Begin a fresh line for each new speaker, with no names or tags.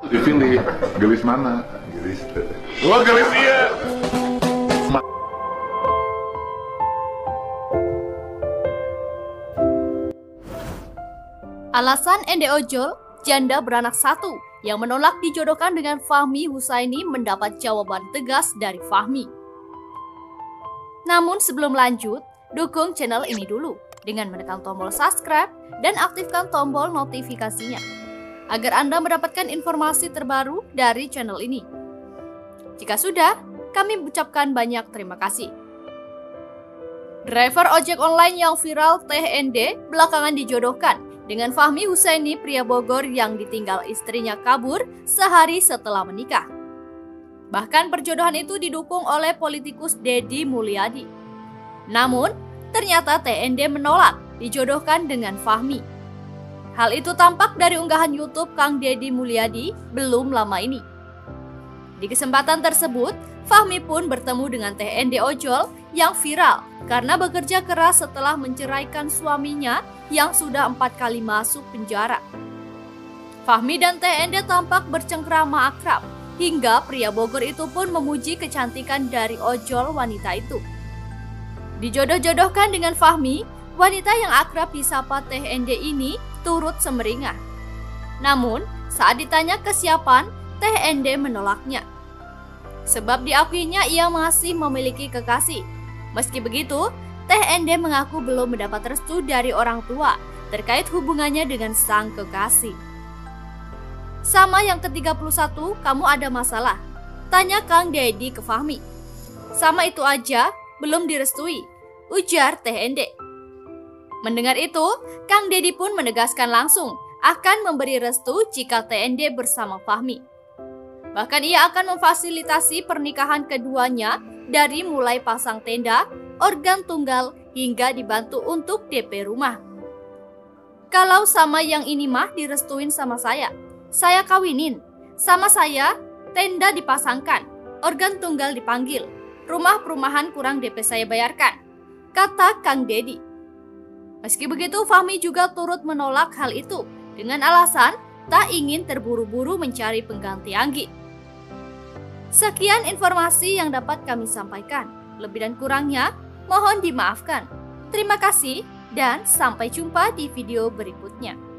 Dipilih, gelis mana? Gelis. Wah, gelis iya.
Alasan Ende Ojol, janda beranak satu yang menolak dijodohkan dengan Fahmi Husaini mendapat jawaban tegas dari Fahmi. Namun sebelum lanjut, dukung channel ini dulu dengan menekan tombol subscribe dan aktifkan tombol notifikasinya agar Anda mendapatkan informasi terbaru dari channel ini. Jika sudah, kami ucapkan banyak terima kasih. Driver ojek online yang viral TND belakangan dijodohkan dengan Fahmi Husaini, pria Bogor yang ditinggal istrinya kabur sehari setelah menikah. Bahkan perjodohan itu didukung oleh politikus Deddy Mulyadi. Namun, ternyata TND menolak dijodohkan dengan Fahmi. Hal itu tampak dari unggahan YouTube Kang Deddy Mulyadi belum lama ini. Di kesempatan tersebut, Fahmi pun bertemu dengan TND Ojol yang viral karena bekerja keras setelah menceraikan suaminya yang sudah 4 kali masuk penjara. Fahmi dan TND tampak bercengkrama akrab, hingga pria Bogor itu pun memuji kecantikan dari ojol wanita itu. Dijodoh-jodohkan dengan Fahmi, wanita yang akrab disapa TND ini turut semeringah. Namun, saat ditanya kesiapan, TND menolaknya. Sebab diakuinya ia masih memiliki kekasih. Meski begitu, TND mengaku belum mendapat restu dari orang tua terkait hubungannya dengan sang kekasih. Sama yang ke-31, kamu ada masalah? Tanya Kang Deddy ke Fahmi. Sama itu aja, belum direstui, ujar TND. Mendengar itu, Kang Deddy pun menegaskan langsung akan memberi restu jika TND bersama Fahmi. Bahkan ia akan memfasilitasi pernikahan keduanya dari mulai pasang tenda, organ tunggal, hingga dibantu untuk DP rumah. Kalau sama yang ini mah direstuin sama saya kawinin. Sama saya, tenda dipasangkan, organ tunggal dipanggil, rumah perumahan kurang DP saya bayarkan, kata Kang Deddy. Meski begitu, Fahmi juga turut menolak hal itu dengan alasan tak ingin terburu-buru mencari pengganti Anggi. Sekian informasi yang dapat kami sampaikan. Lebih dan kurangnya, mohon dimaafkan. Terima kasih dan sampai jumpa di video berikutnya.